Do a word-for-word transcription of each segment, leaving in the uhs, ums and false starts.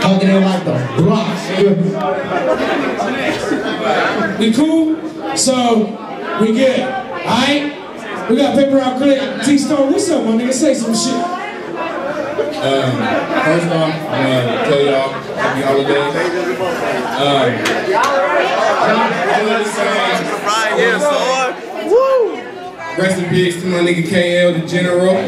Hugging it like the blocks. We cool? So, we good. Alright? We got Paper Out Click. T-Stone, what's up, my nigga? Say some shit. Um, first off, I'm gonna tell y'all happy holidays. Um, yeah, so woo! Rest in peace to my nigga K L, the General. Um,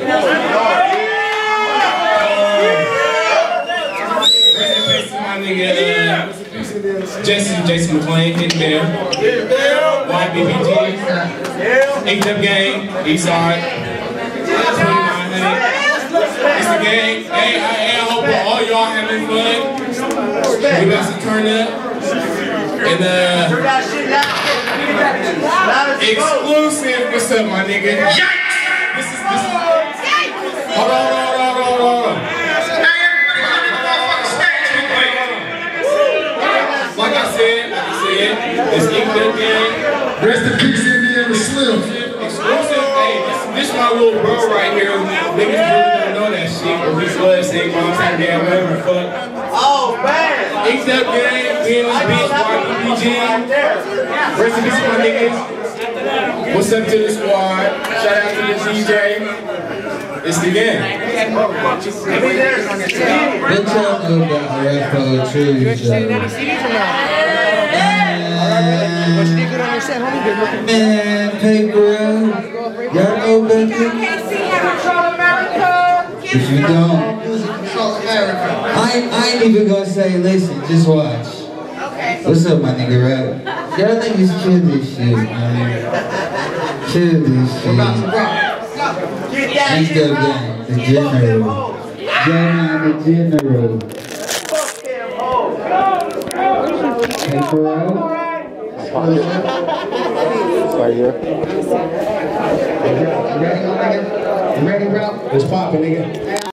rest in peace to my nigga uh, Jesse, Jason McClain, hitting there. Y B B G, H-Up Gang, Eastside, twenty-nine hundred. It's the gang. Hey, I, I hope all y'all having fun. We about to turn up. And uh, exclusive. What's up, my nigga? Yikes! This is this. Hold on, hold on, hold on, hold on. Like I said, like I said, it's Inked Up Gang. Rest in peace, Indiana Slim. Exclusive. Hey, this, this my little bro right here. Niggas really don't know that shit, but we blood, same mom, same dad, whatever the fuck. Oh, man! Inked Up Gang, we in this bitch, Y B B G. Rest in peace, my niggas. What's up to the squad? Shout out to the D J. It's the gang. What y'all know about rap poetry? Man, Paper Out. Y'all know about that? If you don't, I, I ain't even gonna say listen, just watch. What's up, my nigga Rap? Y'all niggas kill this shit, man. Kill this shit. Inked Up Gang, the General. Gang, the General. Paper Out. Right here. You ready, my nigga? You ready, bro? Let's pop it, nigga.